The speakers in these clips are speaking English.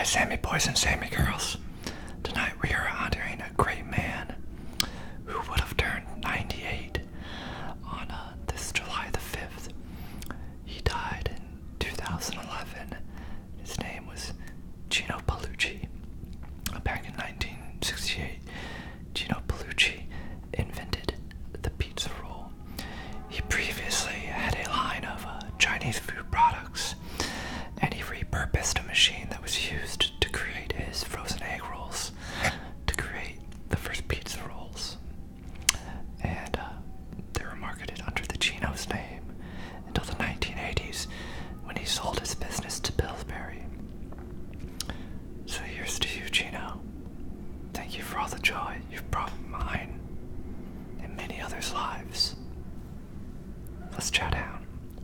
Sammy boys and Sammy girls. Tonight we are honoring a great man who would have turned 98 on this July the 5th. He died in 2011. His name was Jeno Paulucci. Back in 1968, Jeno Paulucci invented the pizza roll. He previously had a line of Chinese food products, and he repurposed a machine that was used to create his frozen egg rolls to create the first pizza rolls. And they were marketed under the Geno's name until the 1980s when he sold his business to Pillsbury. So here's to you, Jeno. Thank you for all the joy you've brought in mine and many others' lives. Let's chow down.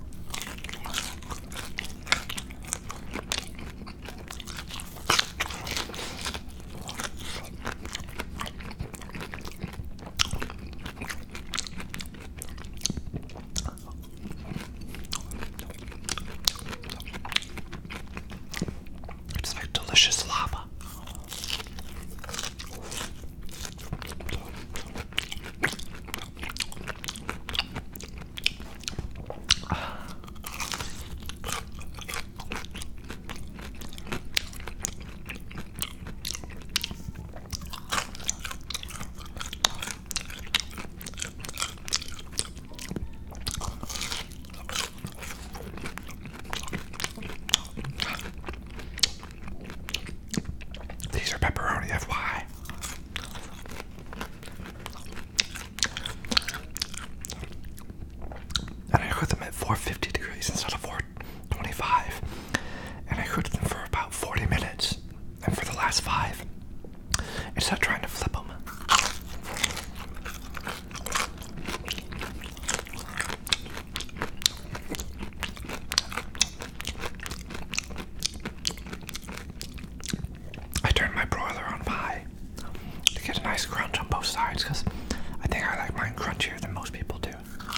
It's like delicious lava. These are pepperoni, FYI. And I cooked them at 450 degrees instead of 425. And I cooked them for about 40 minutes. And for the last 5, instead of trying to flip them, I turned my broiler on high to get a nice crunch on both sides, because I think I like mine crunchier than most people do.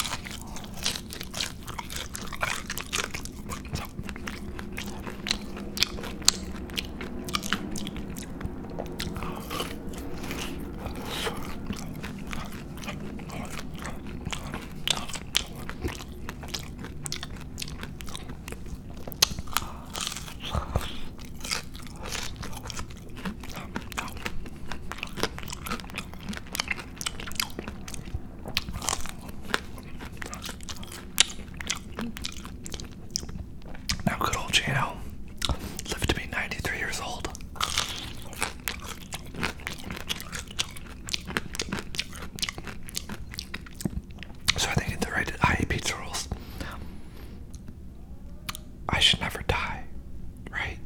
Now, good old Jeno lived to be 93 years old. So I think at the rate that I eat pizza rolls, I should never die, right?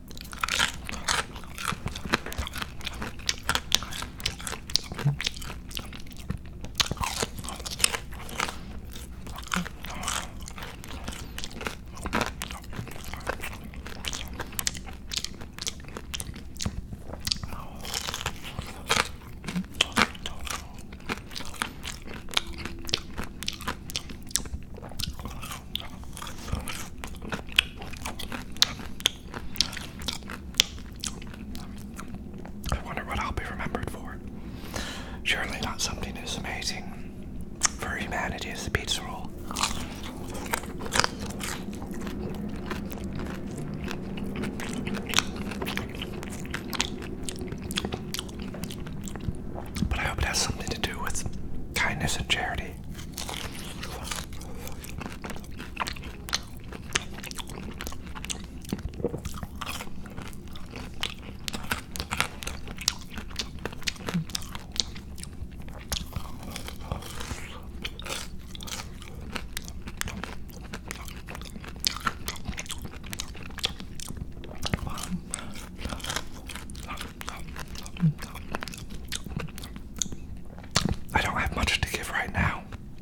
I wonder what I'll be remembered for. Surely not something as amazing for humanity as the pizza roll. But I hope it has something to do with kindness and charity. I don't have much to give right now,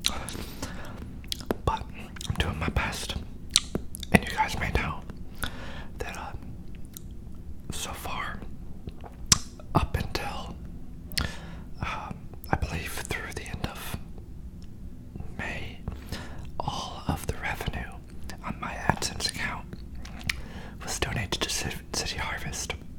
but I'm doing my best. And you guys may know that so far, up until I believe through the end of May, all of the revenue on my AdSense account was donated to City Harvest.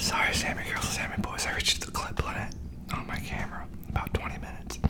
Sorry, Sammy girls, Sammy boys. I reached the clip limit on my camera. About 20 minutes.